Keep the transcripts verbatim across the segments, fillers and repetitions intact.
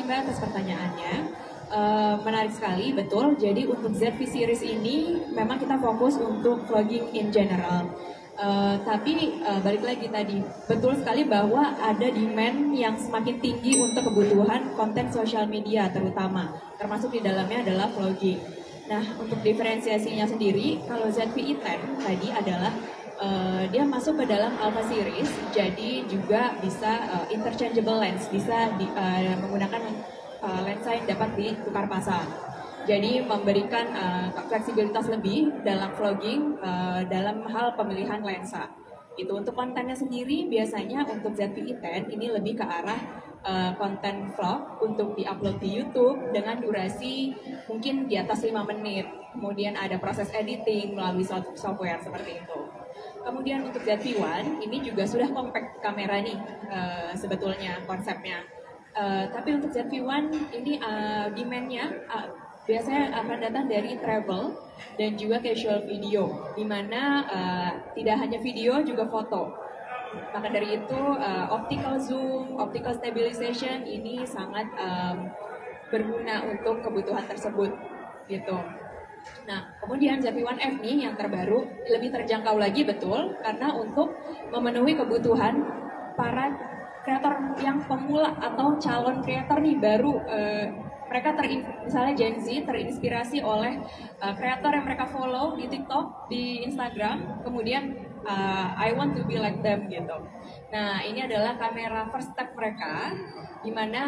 kasih Mbak atas pertanyaannya. Uh, menarik sekali, betul. Jadi untuk Z V Series ini memang kita fokus untuk vlogging in general. Uh, tapi uh, balik lagi tadi, betul sekali bahwa ada demand yang semakin tinggi untuk kebutuhan konten sosial media terutama, termasuk di dalamnya adalah vlogging. Nah, untuk diferensiasinya sendiri, kalau Z V E sepuluh tadi adalah uh, dia masuk ke dalam Alpha Series, jadi juga bisa uh, interchangeable lens, bisa di, uh, menggunakan uh, lensa yang dapat ditukar pasang. Jadi memberikan uh, fleksibilitas lebih dalam vlogging uh, dalam hal pemilihan lensa. Itu untuk kontennya sendiri biasanya untuk Z V E sepuluh ini lebih ke arah uh, konten vlog untuk diupload di YouTube dengan durasi mungkin di atas lima menit. Kemudian ada proses editing melalui software seperti itu. Kemudian untuk Z V satu ini juga sudah compact kamera nih uh, sebetulnya konsepnya. Uh, tapi untuk Z V satu ini uh, demand-nya uh, biasanya akan datang dari travel dan juga casual video, di mana uh, tidak hanya video juga foto. Maka dari itu uh, optical zoom, optical stabilization ini sangat um, berguna untuk kebutuhan tersebut, gitu. Nah, kemudian Z V satu F nih yang terbaru lebih terjangkau lagi, betul, karena untuk memenuhi kebutuhan para kreator yang pemula atau calon kreator nih baru. Uh, mereka ter misalnya Gen Z terinspirasi oleh uh, kreator yang mereka follow di TikTok, di Instagram, kemudian uh, I want to be like them gitu. Nah, ini adalah kamera first step mereka, di mana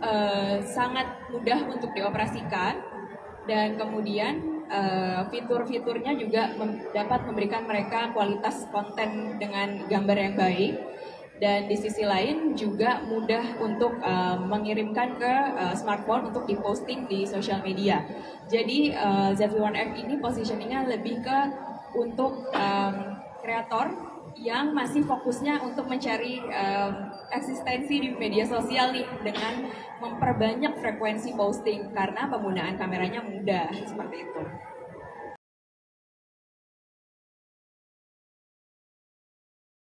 uh, sangat mudah untuk dioperasikan dan kemudian uh, fitur-fiturnya juga mem dapat memberikan mereka kualitas konten dengan gambar yang baik. Dan di sisi lain juga mudah untuk uh, mengirimkan ke uh, smartphone untuk diposting di sosial media. Jadi uh, Z V satu F ini positioningnya lebih ke untuk um, kreator yang masih fokusnya untuk mencari um, eksistensi di media sosial nih dengan memperbanyak frekuensi posting karena penggunaan kameranya mudah seperti itu.